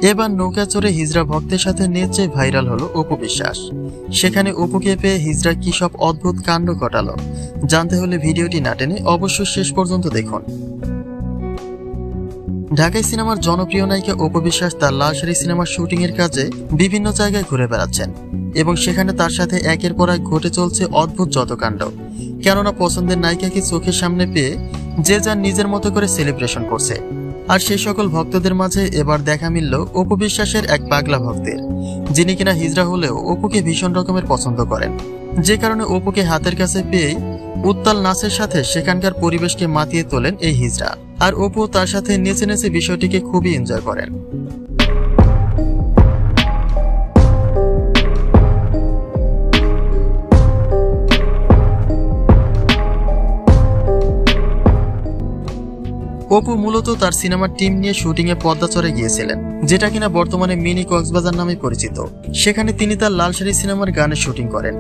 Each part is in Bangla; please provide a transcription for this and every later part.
এবার নৌকা চড়ে হিজড়া ভক্তের সাথে নেচে ভাইরাল হলো অপু বিশ্বাস। সেখানে অপুকে পেয়ে হিজড়া কি সব অদ্ভুত কাণ্ড ঘটালো জানতে হলে ভিডিওটি না টেনে অবশ্যই শেষ পর্যন্ত দেখুন। ঢাকাই সিনেমার জনপ্রিয় নায়িকা অপু বিশ্বাস তার লাল শাড়ি সিনেমার শুটিং এর কাজে বিভিন্ন জায়গায় ঘুরে বেড়াচ্ছেন এবং সেখানে তার সাথে একের পর এক ঘটে চলছে অদ্ভুত যত কাণ্ড। কেননা পছন্দের নায়িকাকে চোখের সামনে পেয়ে যে যার নিজের মতো করে সেলিব্রেশন করছে। আর সেই সকল ভক্তদের মাঝে এবার দেখা মিলল অপু বিশ্বাসের এক পাগলা ভক্তের, যিনি কিনা হিজড়া হলেও অপুকে ভীষণ রকমের পছন্দ করেন, যে কারণে অপুকে হাতের কাছে পেয়েই উত্তাল নাচের সাথে সেখানকার পরিবেশকে মাতিয়ে তোলেন এই হিজড়া। আর অপু তার সাথে নেচে নেচে বিষয়টিকে খুবই এনজয় করেন। অপু মূলত তার সিনেমার টিম নিয়ে শুটিং এ পদ্মাচরে গিয়েছিলেন, যেটা কিনা বর্তমানে মিনি কক্সবাজার নামে পরিচিত। সেখানে তিনি তার লাল শাড়ি সিনেমার গানের শুটিং করেন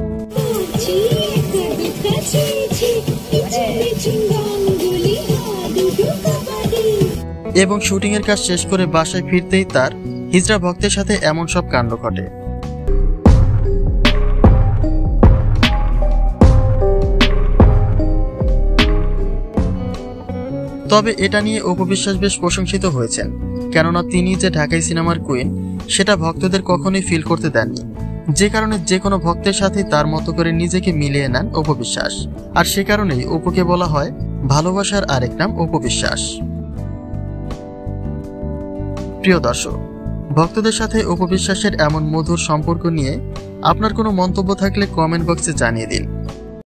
এবং শুটিং এর কাজ শেষ করে বাসায় ফিরতেই তার হিজড়া ভক্তের সাথে এমন সব কাণ্ড ঘটে। তবে এটা নিয়ে অপু বিশ্বাস বেশ প্রশংসিত হয়েছেন, কেননা তিনি যে ঢাকাই সিনেমার কুইন সেটা ভক্তদের কখনোই ফিল করতে দেননি, যে কারণে যে কোনো ভক্তের সাথে তার মতো করে নিজেকে মিলিয়ে নেন অপু বিশ্বাস। আর সে কারণেই অপুকে বলা হয় ভালোবাসার আরেক নাম অপু বিশ্বাস। প্রিয় দর্শক, ভক্তদের সাথে অপু বিশ্বাসের এমন মধুর সম্পর্ক নিয়ে আপনার কোনো মন্তব্য থাকলে কমেন্ট বক্সে জানিয়ে দিন।